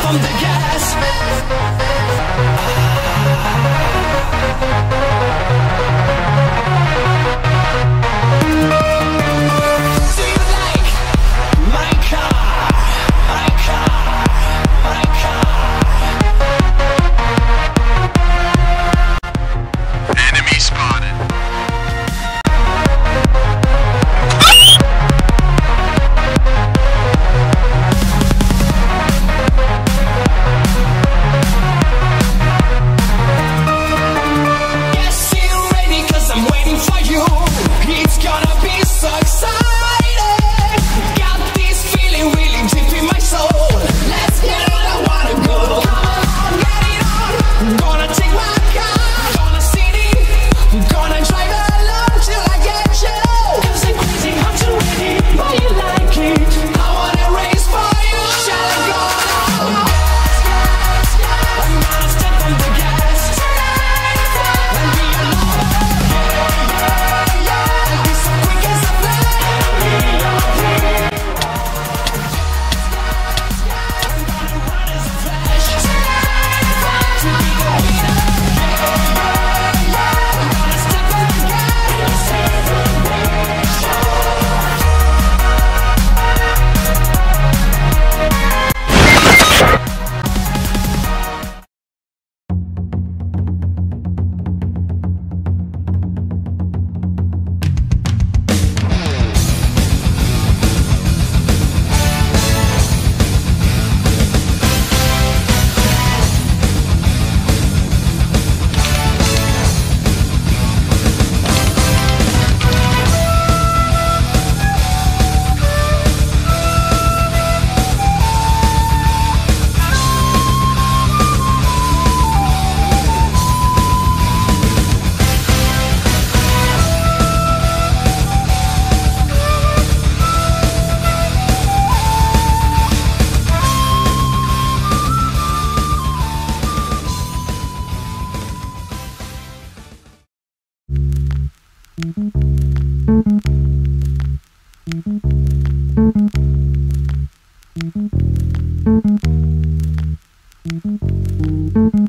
on the gas. Do you like my car? My car, my car. Enemy spotted. Yes, you ready? 'Cause I'm waiting for you. It's gonna be so exciting. Got this feeling really deep in my soul. Let's get it on, I wanna go. Come on, get it on. I'm gonna take my car, gonna sit in, I'm gonna drive along till I get you. 'Cause I'm crazy, I'm too ready. Why you like it? I wanna race for you. Shall I go? I'm gonna step on the gas and be your lover. I'll be so quick as a flash. I'm gonna run as a flash to be the winner. I'm gonna step on the gas. Thank you.